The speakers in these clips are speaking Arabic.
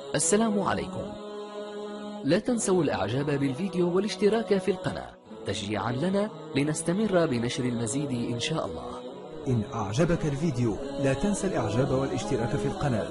السلام عليكم. لا تنسوا الإعجاب بالفيديو والاشتراك في القناة تشجيعا لنا لنستمر بنشر المزيد إن شاء الله. إن أعجبك الفيديو لا تنسى الإعجاب والاشتراك في القناة.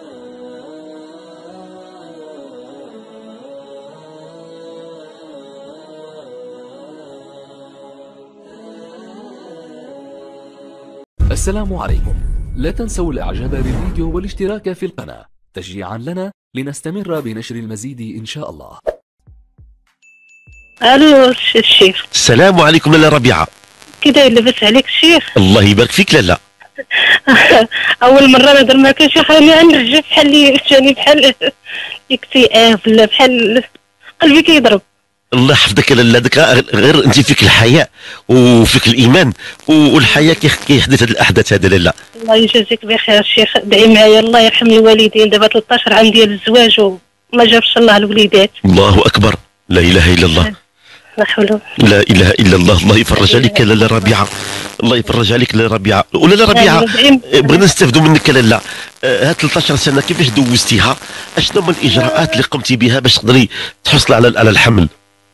السلام عليكم. لا تنسوا الإعجاب بالفيديو والاشتراك في القناة تشجيعا لنا لنستمر بنشر المزيد إن شاء الله. الو الشيخ. السلام عليكم لاله ربيعه. كده لبس عليك الشيخ. الله يبارك فيك لاله. اول مره نهضر معك يا شيخ، انا نرجع بحال اللي جاني بحال اكتئاب ولا بحال قلبي كيضرب. الله يحفظك لاله، داك غير انت فيك الحياء وفيك الايمان والحياء كيحدث هذه الاحداث هذا لاله. الله يجازيك بخير الشيخ، ادعي معايا الله يرحم الوالدين. دابا 13 عام ديال الزواج وما جابش الله الوليدات. الله اكبر، لا اله الا الله. لا حول لا اله الا الله. الله يفرج عليك لاله ربيعه، الله يفرج عليك لاله ربيعه. ولاله ربيعه بغينا نستافدوا منك لاله، هاد 13 سنه كيفاش دوزتيها؟ اشنو هما الاجراءات اللي قمتي بها باش تقدري تحصلي على الحمل؟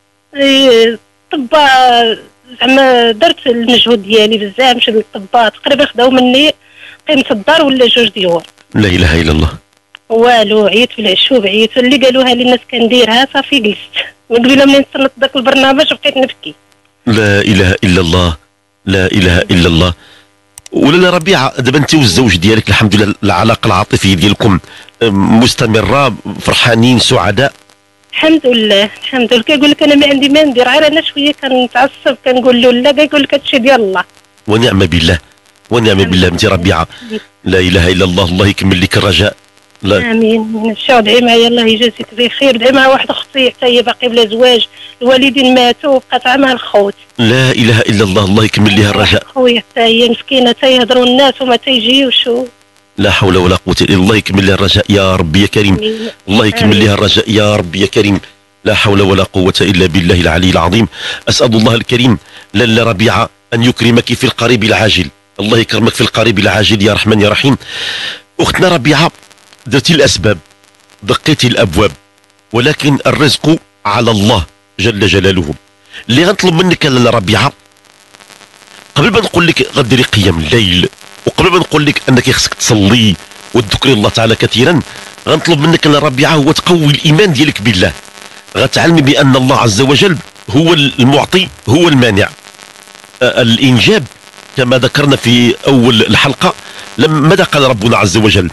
الطباء زعما درت المجهود ديالي بزاف، مشيت للطباء تقريبا خداو مني قيمة الدار ولا 2 ديور. لا اله الا الله. والو، عييت في العشوب، عييت اللي قالوها لي الناس كنديرها صافي جلست. من قبيله منين تصنت داك البرنامج بقيت نبكي. لا اله الا الله، لا اله الا الله. ولاله ربيعه، دابا انت والزوج ديالك الحمد لله العلاقه العاطفيه ديالكم مستمره، فرحانين سعداء؟ الحمد لله الحمد لله. كيقول لك انا ما عندي ما ندير، غير انا شويه كنتعصب كنقول له لا، كيقول لك هادشي ديال الله. ونعم بالله، ونعم بالله بنتي ربيعه. لا اله الا الله. الله يكمل لك الرجاء. لا امين. نشاء ادعي معايا الله يجازيك بخير. ادعي مع واحده اختي حتى هي باقي بلا زواج، الوالدين ماتوا وبقات عامها الخوت. لا اله الا الله. الله يكمل لها الرجاء. خويا حتى هي مسكينه تيهضروا الناس وما تيجيوش. لا حول ولا قوه الا بالله. الله يكمل لها الرجاء يا ربي يا كريم. الله يكمل لها الرجاء يا ربي يا كريم. لا حول ولا قوه الا بالله العلي العظيم. اسال الله الكريم لاله ربيعه ان يكرمك في القريب العاجل. الله يكرمك في القريب العاجل يا رحمن يا رحيم. اختنا ربيعه، درتي الاسباب، دقيتي الابواب، ولكن الرزق على الله جل جلاله. اللي غنطلب منك لاله ربيعه، قبل ما نقول لك غديري قيام الليل، وقبل ما نقول لك انك خصك تصلي وتذكري الله تعالى كثيرا، غنطلب منك لاله ربيعه هو تقوي الايمان ديالك بالله. غتعلمي بان الله عز وجل هو المعطي هو المانع. الانجاب كما ذكرنا في اول الحلقه، ماذا قال ربنا عز وجل؟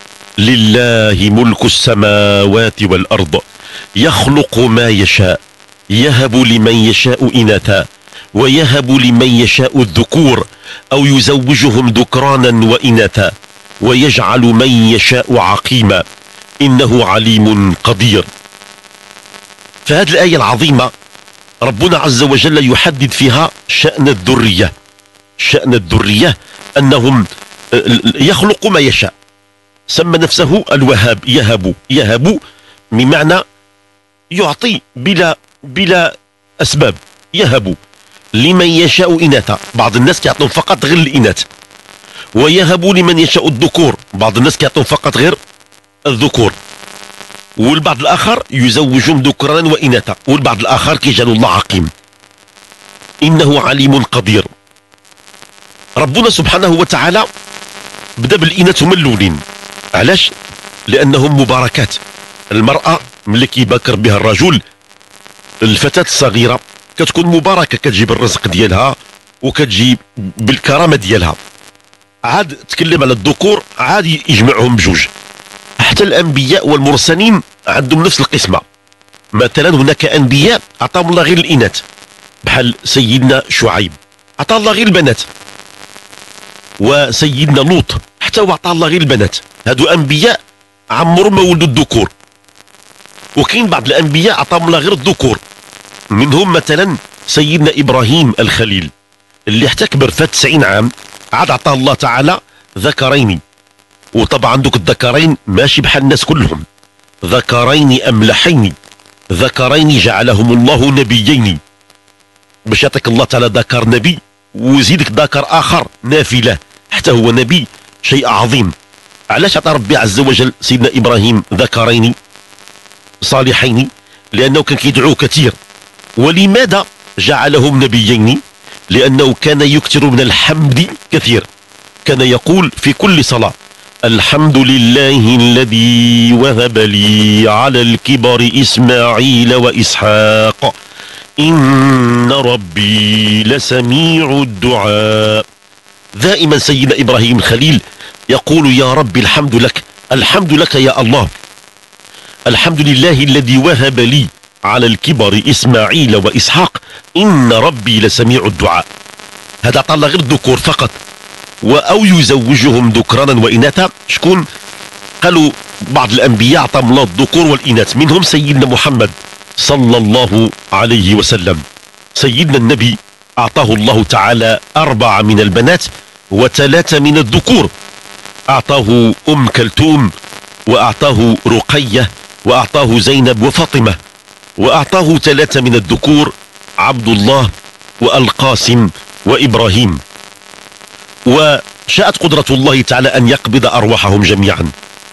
لله ملك السماوات والارض يخلق ما يشاء يهب لمن يشاء اناثا ويهب لمن يشاء الذكور او يزوجهم ذكرانا واناثا ويجعل من يشاء عقيما انه عليم قدير. فهذه الآية العظيمة ربنا عز وجل يحدد فيها شأن الذرية. شأن الذرية أنهم يخلق ما يشاء. سمى نفسه الوهاب، يهب بمعنى يعطي بلا أسباب. يهب لمن يشاء إناثا، بعض الناس كيعطون فقط غير الإناث. ويهب لمن يشاء الذكور، بعض الناس كيعطون فقط غير الذكور. والبعض الاخر يزوجهم ذكرانا واناثا، والبعض الاخر كيجعلوا الله عقيم. انه عليم قدير. ربنا سبحانه وتعالى بدا بالاناث هما الاولين. علاش؟ لانهم مباركات. المراه ملي كيباكر بها الرجل، الفتاه الصغيره كتكون مباركه، كتجيب الرزق ديالها وكتجي بالكرامه ديالها. عاد تكلم على الذكور، عاد يجمعهم بجوج. حتى الانبياء والمرسلين عندهم نفس القسمه. مثلا هناك انبياء عطاهم الله غير الاناث، بحال سيدنا شعيب عطا الله غير البنات، وسيدنا لوط حتى هو عطا الله غير البنات. هادو انبياء عمرهم ما ولدوا الذكور. وكاين بعض الانبياء عطاهم الله غير الذكور، منهم مثلا سيدنا ابراهيم الخليل اللي حتى كبر فات 90 عام عاد عطاه الله تعالى ذكرين. وطبعا دوك الذكرين ماشي بحال الناس كلهم، ذكرين املحين، ذكرين جعلهم الله نبيين، باش يعطيك الله تعالى ذكر نبي ويزيدك ذكر اخر نافله حتى هو نبي، شيء عظيم. علاش عطى ربي عز وجل سيدنا إبراهيم ذكرين صالحين؟ لأنه كان كيدعو كثير. ولماذا جعلهم نبيين؟ لأنه كان يكثر من الحمد كثير، كان يقول في كل صلاة: الحمد لله الذي وهب لي على الكبر إسماعيل وإسحاق إن ربي لسميع الدعاء. دائما سيدنا إبراهيم الخليل يقول: يا رب الحمد لك، الحمد لك يا الله، الحمد لله الذي وهب لي على الكبر إسماعيل وإسحاق إن ربي لسميع الدعاء. هذا طال غير الذكور فقط، أو يزوجهم ذكرانا وإناثا. شكون؟ قالوا بعض الأنبياء أعطاهم الله الذكور والإناث، منهم سيدنا محمد صلى الله عليه وسلم. سيدنا النبي أعطاه الله تعالى 4 من البنات و3 من الذكور، أعطاه أم كلثوم، وأعطاه رقية، وأعطاه زينب وفاطمة، وأعطاه 3 من الذكور: عبد الله والقاسم وإبراهيم. وشاءت قدرة الله تعالى أن يقبض أرواحهم جميعا.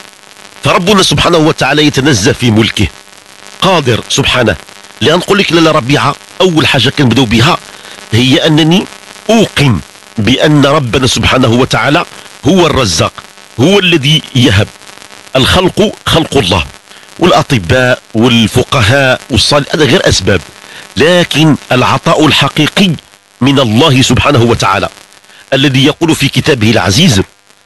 فربنا سبحانه وتعالى يتنزه في ملكه، قادر سبحانه. لأن نقول لك لاله ربيعة، أول حاجة كنبدأ بها هي أنني أوقن بأن ربنا سبحانه وتعالى هو الرزاق، هو الذي يهب. الخلق خلق الله، والأطباء والفقهاء والصالحين هذا غير أسباب، لكن العطاء الحقيقي من الله سبحانه وتعالى الذي يقول في كتابه العزيز: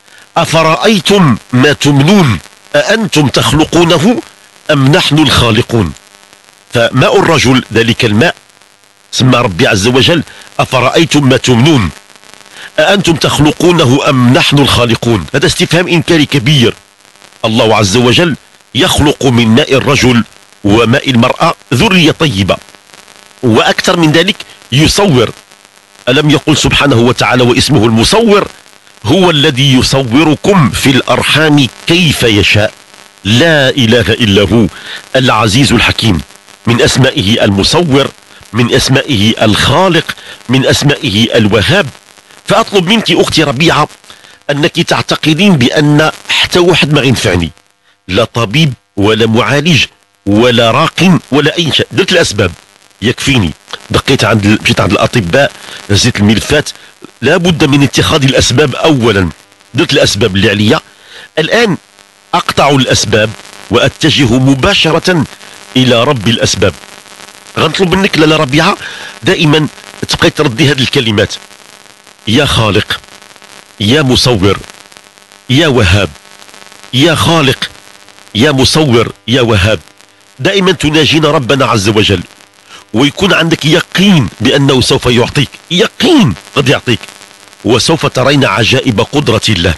أفرأيتم ما تمنون أأنتم تخلقونه أم نحن الخالقون. فماء الرجل ذلك الماء سمى ربي عز وجل: أفرأيتم ما تمنون أأنتم تخلقونه أم نحن الخالقون. هذا استفهام إنكاري كبير. الله عز وجل يخلق من ماء الرجل وماء المرأة ذرية طيبة، وأكثر من ذلك يصور. ألم يقل سبحانه وتعالى: واسمه المصور هو الذي يصوركم في الأرحام كيف يشاء. لا إله إلا هو العزيز الحكيم. من أسمائه المصور، من أسمائه الخالق، من أسمائه الوهاب. فأطلب منك أختي ربيعة أنك تعتقدين بأن حتى واحد ما ينفعني، لا طبيب ولا معالج ولا راق ولا أي شيء. درت الأسباب يكفيني، مشيت عند الأطباء، هزيت الملفات. لا بد من اتخاذ الأسباب أولا. درت الأسباب اللي عليا، الآن أقطع الأسباب وأتجه مباشرة إلى رب الأسباب. غنطلب منك لاله ربيعة دائما تبقي تردي هذه الكلمات: يا خالق، يا مصور، يا وهاب، يا خالق، يا مصور، يا وهاب. دائما تناجين ربنا عز وجل، ويكون عندك يقين بأنه سوف يعطيك، يقين قد يعطيك، وسوف ترين عجائب قدرة الله.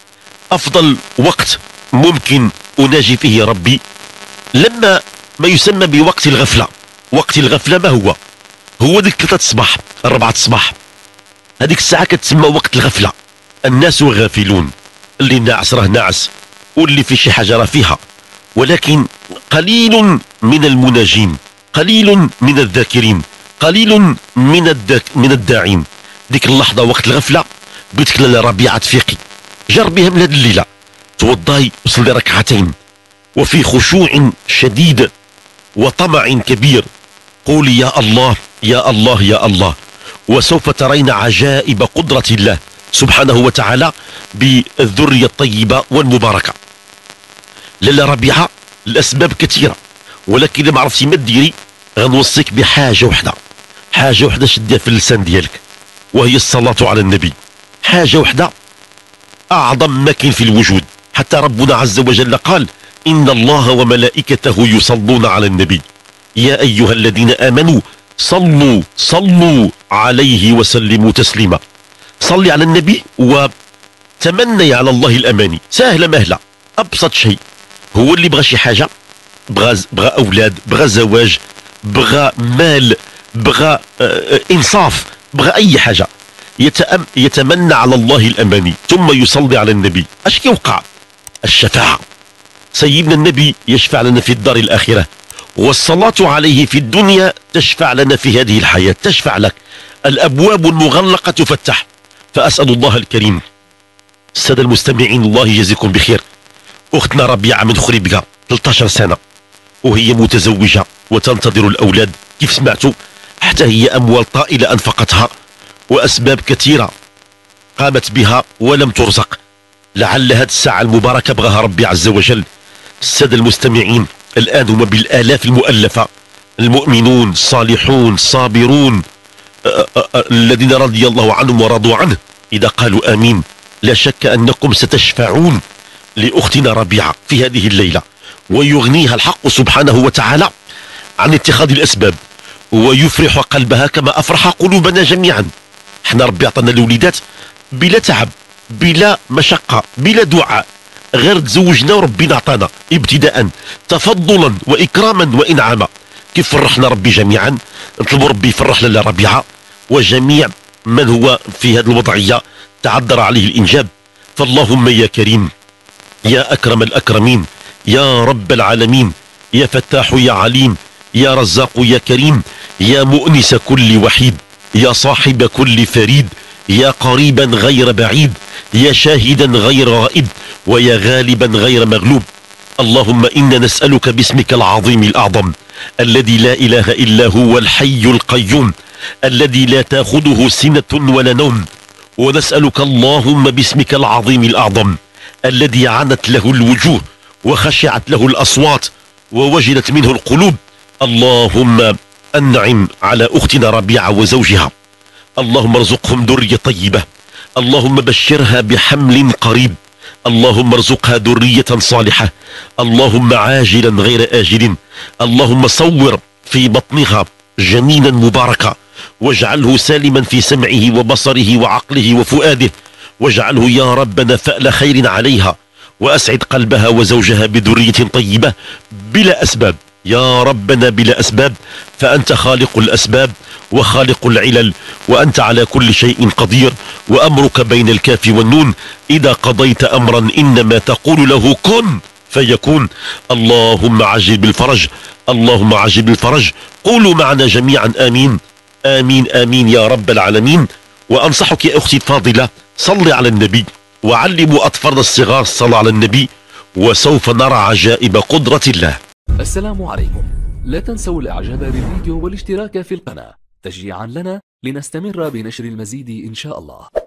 أفضل وقت ممكن أناجي فيه ربي لما ما يسمى بوقت الغفلة. وقت الغفلة ما هو؟ هو ديك 3 الصباح 4 الصباح، هذيك الساعة كتسمى وقت الغفلة. الناس غافلون، اللي ناعس راه ناعس، واللي في شي حاجة راه فيها، ولكن قليل من المناجين، قليل من الذاكرين، قليل من الداعين. ديك اللحظة وقت الغفلة بغيتك لاله ربيعة تفيقي، جربيها من هذه الليلة، توضاي وصلي ركعتين وفي خشوع شديد وطمع كبير، قولي: يا الله يا الله يا الله، وسوف ترين عجائب قدرة الله سبحانه وتعالى بالذرية الطيبة والمباركة. لاله ربيعة الأسباب كثيرة، ولكن إذا ما عرفتي ما ديري غنوصيك بحاجة وحدة، حاجة وحدة شديها في اللسان ديالك، وهي الصلاة على النبي. حاجة وحدة أعظم ما كاين في الوجود، حتى ربنا عز وجل قال: إن الله وملائكته يصلون على النبي يا أيها الذين آمنوا صلوا عليه وسلموا تسليما. صلي على النبي وتمني على الله الأماني، سهلة مهلة، أبسط شيء. هو اللي بغى شي حاجة، بغى أولاد، بغى زواج، بغى مال، بغى إنصاف، بغى أي حاجة، يتمنى على الله الأماني ثم يصلي على النبي. اش كيوقع؟ الشفاعة. سيدنا النبي يشفع لنا في الدار الآخرة، والصلاة عليه في الدنيا تشفع لنا في هذه الحياة، تشفع لك. الأبواب المغلقة تفتح. فأسأل الله الكريم السادة المستمعين الله يجزيكم بخير. أختنا ربيعة من خريبكا 13 سنة وهي متزوجة وتنتظر الأولاد كيف سمعتوا، حتى هي أموال طائلة أنفقتها وأسباب كثيرة قامت بها ولم ترزق. لعل هذه الساعة المباركة بغاها ربي عز وجل. السادة المستمعين الآن هم بالآلاف المؤلفة، المؤمنون الصالحون الصابرون الذين رضي الله عنهم ورضوا عنه إذا قالوا آمين لا شك أنكم ستشفعون لأختنا ربيعة في هذه الليلة، ويغنيها الحق سبحانه وتعالى عن اتخاذ الأسباب ويفرح قلبها كما أفرح قلوبنا جميعا. احنا ربي أعطانا الوليدات بلا تعب بلا مشقة بلا دعاء، غير تزوجنا وربنا أعطانا ابتداء تفضلا وإكراما وإنعاما. كيف فرحنا ربي جميعا، نطلب ربي يفرح لنا ربيعة وجميع من هو في هذه الوضعية تعذر عليه الإنجاب. فاللهم يا كريم يا أكرم الأكرمين يا رب العالمين يا فتاح يا عليم يا رزاق يا كريم يا مؤنس كل وحيد يا صاحب كل فريد يا قريبا غير بعيد يا شاهدا غير غائب ويا غالبا غير مغلوب. اللهم إنا نسألك باسمك العظيم الأعظم الذي لا إله إلا هو الحي القيوم الذي لا تأخذه سنة ولا نوم، ونسألك اللهم باسمك العظيم الأعظم الذي عنت له الوجوه وخشعت له الأصوات ووجلت منه القلوب، اللهم أنعم على أختنا ربيعة وزوجها، اللهم ارزقهم ذرية طيبة، اللهم بشرها بحمل قريب، اللهم ارزقها ذرية صالحة، اللهم عاجلا غير آجل، اللهم صور في بطنها جنينا مباركا واجعله سالما في سمعه وبصره وعقله وفؤاده، واجعله يا ربنا فأل خير عليها، وأسعد قلبها وزوجها بذرية طيبة بلا أسباب يا ربنا بلا أسباب، فأنت خالق الأسباب وخالق العلل، وأنت على كل شيء قدير، وأمرك بين الكاف والنون، إذا قضيت أمرا إنما تقول له كن فيكون. اللهم عجل بالفرج، اللهم عجل بالفرج. قولوا معنا جميعا آمين آمين آمين يا رب العالمين. وأنصحك يا أختي الفاضلة صلي على النبي وعلموا أطفالنا الصغار الصلاة على النبي، وسوف نرى عجائب قدرة الله. السلام عليكم. لا تنسوا الإعجاب بالفيديو والاشتراك في القناة تشجيعا لنا لنستمر بنشر المزيد إن شاء الله.